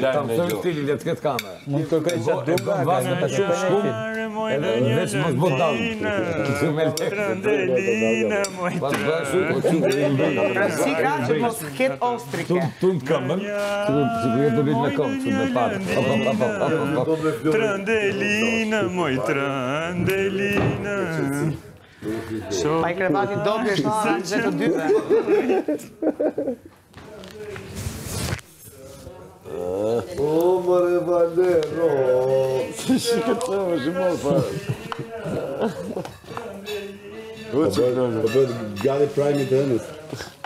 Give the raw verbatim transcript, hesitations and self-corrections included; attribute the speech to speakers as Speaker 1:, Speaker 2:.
Speaker 1: Tam të stili le të ketë kamera.
Speaker 2: Mund të kërkoj çfarë duka, ka në pas shkopën.
Speaker 1: Edhe veç mos bë dallë. Këtu me lekë.
Speaker 3: Trëndeline, moj
Speaker 4: Si ka që mos ketë ostrike.
Speaker 1: Tund këmbën, sigurisht do bëj me këmbë, me patë.
Speaker 3: Trëndeline, moj trëndeline.
Speaker 4: Pa i krevati dobi është në aranjë të dyve.
Speaker 5: O, mërë Valero!
Speaker 1: Si shikët të më shimon, pa.
Speaker 5: Po bëhet gati prime të hënës.